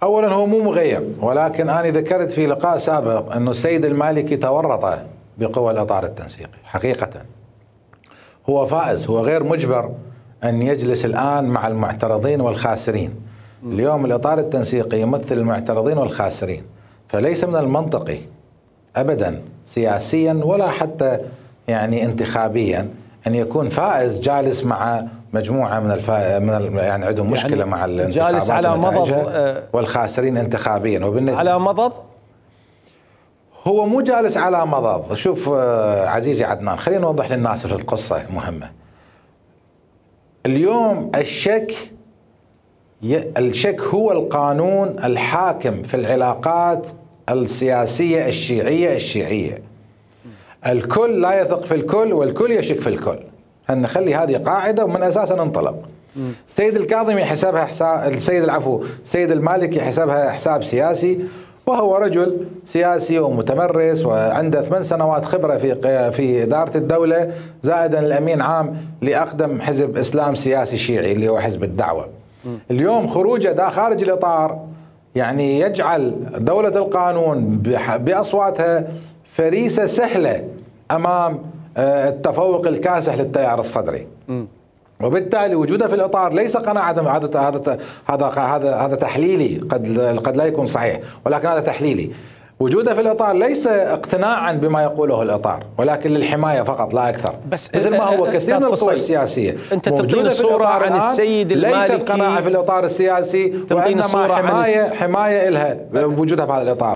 أولا هو مو مغير، ولكن أنا ذكرت في لقاء سابق أنه السيد المالكي تورط بقوى الإطار التنسيقي. حقيقة هو فائز، هو غير مجبر أن يجلس الآن مع المعترضين والخاسرين. اليوم الإطار التنسيقي يمثل المعترضين والخاسرين، فليس من المنطقي أبدا سياسيا ولا حتى يعني انتخابيا أن يكون فائز جالس مع مجموعة يعني عندهم مشكلة يعني مع الانتخابات جالس على مضض والخاسرين انتخابيا. على مضض هو مو جالس على مضض. شوف عزيزي عدنان، خلينا نوضح للناس في القصة مهمة. اليوم الشك هو القانون الحاكم في العلاقات السياسية الشيعية. الكل لا يثق في الكل والكل يشك في الكل. نخلي هذه قاعدة ومن أساسها ننطلق. السيد الكاظمي حسبها السيد المالكي يحسبها حساب سياسي، وهو رجل سياسي ومتمرس وعنده 8 سنوات خبرة في إدارة الدولة، زائدا الأمين عام لأقدم حزب إسلام سياسي شيعي اللي هو حزب الدعوة. اليوم خروجه خارج الإطار يعني يجعل دولة القانون بأصواتها فريسة سهلة أمام التفوق الكاسح للتيار الصدري. وبالتالي وجوده في الإطار ليس قناعة. هذا تحليلي، قد لا يكون صحيح، ولكن هذا تحليلي. وجوده في الإطار ليس اقتناعا بما يقوله الإطار، ولكن للحماية فقط لا أكثر. بس مثل ما هو كثير من القوى السياسية أنت تعطيني صورة عن السيد المالكي، ليست قناعة في الإطار السياسي، وإنما حماية إلها وجودها في هذا الإطار.